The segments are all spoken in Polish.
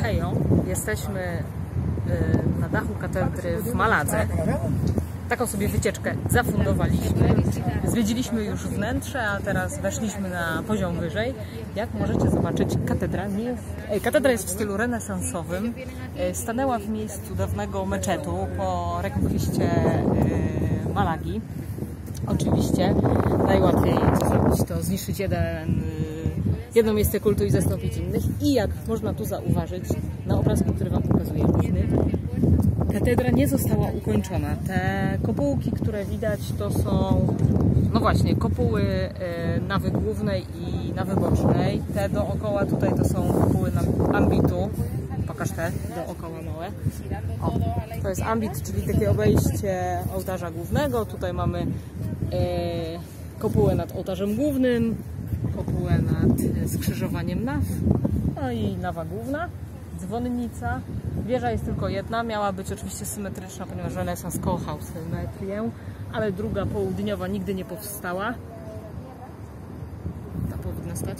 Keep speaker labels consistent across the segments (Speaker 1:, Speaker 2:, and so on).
Speaker 1: Hejo, jesteśmy na dachu katedry w Maladze. Taką sobie wycieczkę zafundowaliśmy. Zwiedziliśmy już wnętrze, a teraz weszliśmy na poziom wyżej. Jak możecie zobaczyć, katedra jest w stylu renesansowym. Stanęła w miejscu dawnego meczetu po rekonkwiście Malagi. Oczywiście najłatwiej co zrobić, to zniszczyć jedno miejsce kultu i zastąpić innych. I jak można tu zauważyć na obrazku, który Wam pokazuję główny, katedra nie została ukończona. Te kopułki, które widać, to są, no właśnie, kopuły nawy głównej i nawy bocznej. Te dookoła tutaj to są kopuły ambitu. Pokaż te dookoła małe. O, to jest ambit, czyli takie obejście ołtarza głównego. Tutaj mamy kopułę nad ołtarzem głównym, kopułę nad skrzyżowaniem naw, no i nawa główna, dzwonnica. Wieża jest tylko jedna, miała być oczywiście symetryczna, ponieważ renesans kochał symetrię, ale druga południowa nigdy nie powstała. Ta powinna stać.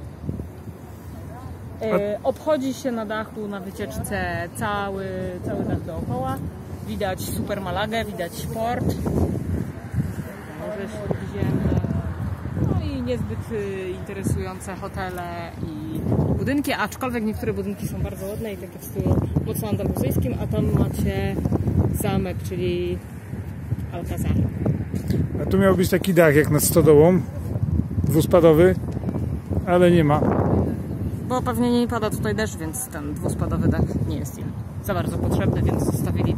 Speaker 1: Obchodzi się na dachu, na wycieczce cały dach dookoła. Widać super Malagę, widać port, Morze Śródziemne, no i niezbyt interesujące hotele i budynki, aczkolwiek niektóre budynki są bardzo ładne i takie w stylu mocno andaluzyjskim, a tam macie zamek, czyli Alcazar.
Speaker 2: A tu miał być taki dach jak nad stodołą, dwuspadowy, ale nie ma.
Speaker 1: Bo pewnie nie pada tutaj deszcz, więc ten dwuspadowy dach nie jest im za bardzo potrzebny, więc zostawili